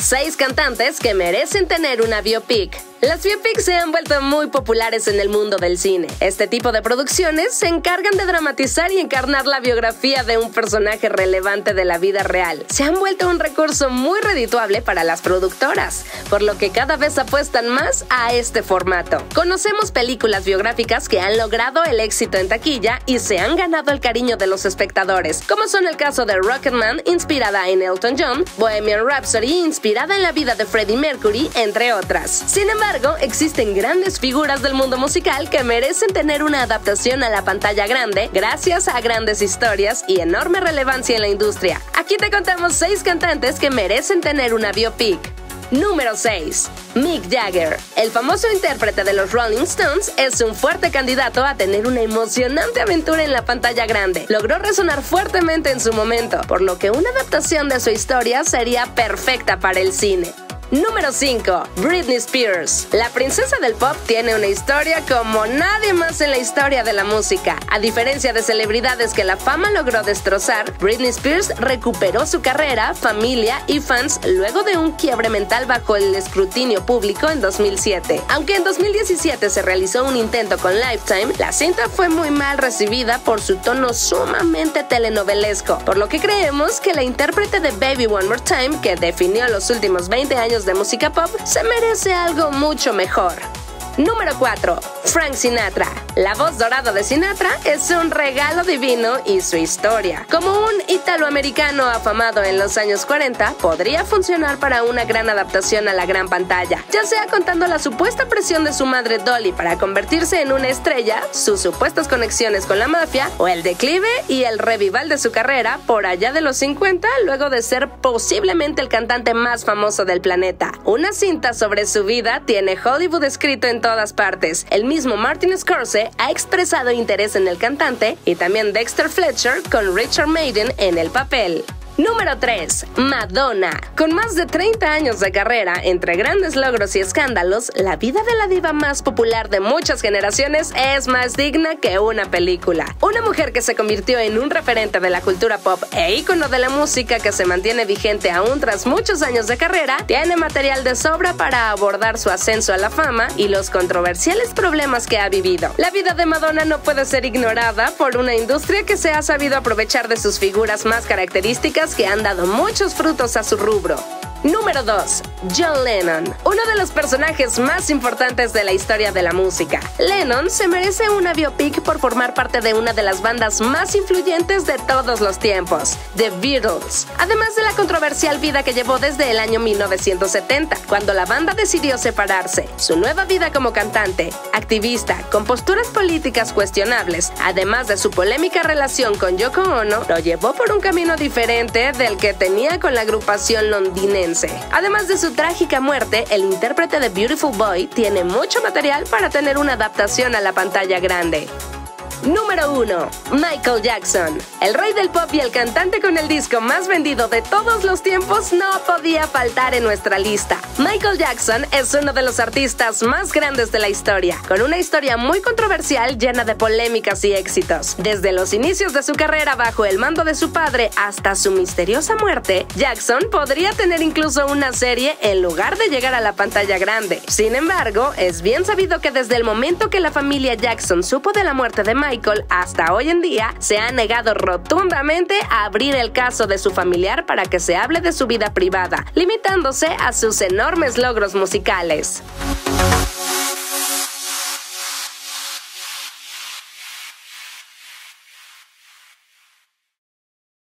6 cantantes que merecen tener una biopic. Las biopics se han vuelto muy populares en el mundo del cine. Este tipo de producciones se encargan de dramatizar y encarnar la biografía de un personaje relevante de la vida real. Se han vuelto un recurso muy redituable para las productoras, por lo que cada vez apuestan más a este formato. Conocemos películas biográficas que han logrado el éxito en taquilla y se han ganado el cariño de los espectadores, como son el caso de Rocketman, inspirada en Elton John, Bohemian Rhapsody, inspirada en la vida de Freddie Mercury, entre otras. Sin embargo, existen grandes figuras del mundo musical que merecen tener una adaptación a la pantalla grande gracias a grandes historias y enorme relevancia en la industria. Aquí te contamos 6 cantantes que merecen tener una biopic. Número 6. Mick Jagger. El famoso intérprete de los Rolling Stones es un fuerte candidato a tener una emocionante aventura en la pantalla grande. Logró resonar fuertemente en su momento, por lo que una adaptación de su historia sería perfecta para el cine. Número 5. Britney Spears. La princesa del pop tiene una historia como nadie más en la historia de la música. A diferencia de celebridades que la fama logró destrozar, Britney Spears recuperó su carrera, familia y fans luego de un quiebre mental bajo el escrutinio público en 2007. Aunque en 2017 se realizó un intento con Lifetime, la cinta fue muy mal recibida por su tono sumamente telenovelesco, por lo que creemos que la intérprete de Baby One More Time, que definió los últimos 20 años de música pop, se merece algo mucho mejor. Número 4. Frank Sinatra. La voz dorada de Sinatra es un regalo divino y su historia, como un italoamericano afamado en los años 40, podría funcionar para una gran adaptación a la gran pantalla, ya sea contando la supuesta presión de su madre Dolly para convertirse en una estrella, sus supuestas conexiones con la mafia, o el declive y el revival de su carrera por allá de los 50, luego de ser posiblemente el cantante más famoso del planeta. Una cinta sobre su vida tiene Hollywood escrito en todas partes. El mismo Martin Scorsese ha expresado interés en el cantante y también Dexter Fletcher con Richard Madden en el papel. Número 3. Madonna. Con más de 30 años de carrera, entre grandes logros y escándalos, la vida de la diva más popular de muchas generaciones es más digna que una película. Una mujer que se convirtió en un referente de la cultura pop e ícono de la música que se mantiene vigente aún tras muchos años de carrera, tiene material de sobra para abordar su ascenso a la fama y los controversiales problemas que ha vivido. La vida de Madonna no puede ser ignorada por una industria que se ha sabido aprovechar de sus figuras más características que han dado muchos frutos a su rubro. Número 2. John Lennon. Uno de los personajes más importantes de la historia de la música. Lennon se merece una biopic por formar parte de una de las bandas más influyentes de todos los tiempos, The Beatles. Además de la controversial vida que llevó desde el año 1970, cuando la banda decidió separarse. Su nueva vida como cantante, activista, con posturas políticas cuestionables, además de su polémica relación con Yoko Ono, lo llevó por un camino diferente del que tenía con la agrupación londinense. Además de su trágica muerte, el intérprete de Beautiful Boy tiene mucho material para tener una adaptación a la pantalla grande. Número 1. Michael Jackson. El rey del pop y el cantante con el disco más vendido de todos los tiempos no podía faltar en nuestra lista. Michael Jackson es uno de los artistas más grandes de la historia, con una historia muy controversial llena de polémicas y éxitos. Desde los inicios de su carrera bajo el mando de su padre hasta su misteriosa muerte, Jackson podría tener incluso una serie en lugar de llegar a la pantalla grande. Sin embargo, es bien sabido que desde el momento que la familia Jackson supo de la muerte de Michael hasta hoy en día, se ha negado rotundamente a abrir el caso de su familiar para que se hable de su vida privada, limitándose a sus enormes logros musicales.